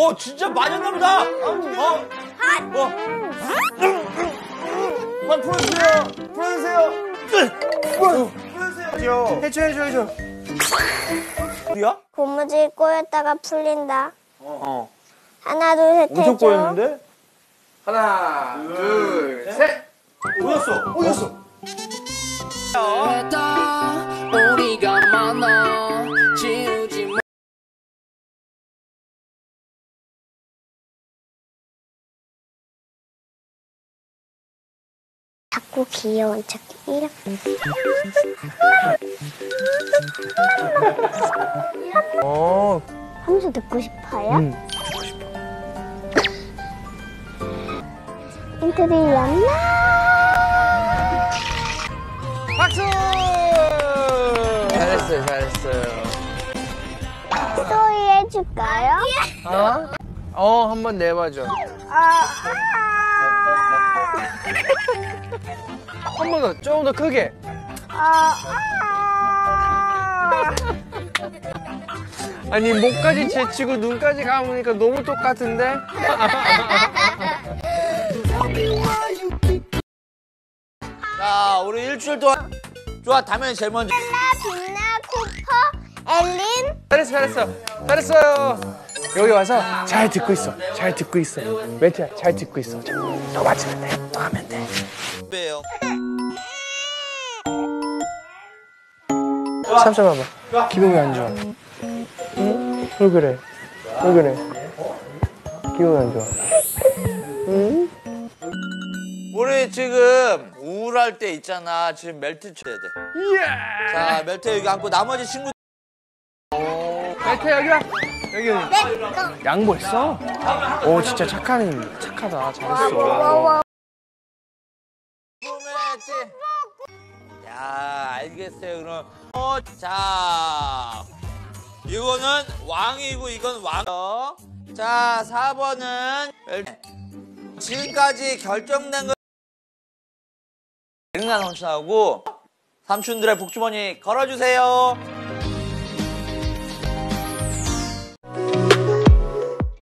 진짜 맞았나 보다. 한 풀어주세요. 풀어주세요. 해줘. 우리야? 고무줄 꼬였다가 풀린다. 하나, 둘, 셋 엄청 해줘. 꼬였는데? 하나, 둘, 셋. 꼬였어. 우리가 만나 지우지 마. 자꾸 귀여운 척 이렇게. 함수 듣고 싶어요? 듣고 싶어. 힌트 드리려나? 박수! 잘했어요. 소리 해줄까요? 한번 내봐줘. 한 번 더, 조금 더 크게. 아니, 목까지 제치고 눈까지 감으니까 너무 똑같은데? 자, 우리 일주일 동안 좋아, 다면 제일 먼저. 빛나, 쿠퍼, 엘린. 잘했어요. 여기 와서 잘 듣고 있어. 멘트야, 잘 듣고 있어. 너 맞으면 돼. 너 하면 돼. 왜요? 삼촌 봐봐. 기분이 안 좋아. 응? 왜 그래? 기분이 안 좋아. 응? 우리 지금 우울할 때 있잖아. 지금 멜트 쳐야 돼. 자, 멜트 여기 앉고 나머지 친구. 멜트 여기 와. 여기. 양보했어? 진짜 착하다. 잘했어. 궁금했지? 야, 알겠어요. 그럼 자, 이거는 왕이고 이건 왕. 자, 4번은 지금까지 결정된 거. 랭가 삼촌하고 삼촌들의 복주머니 걸어주세요.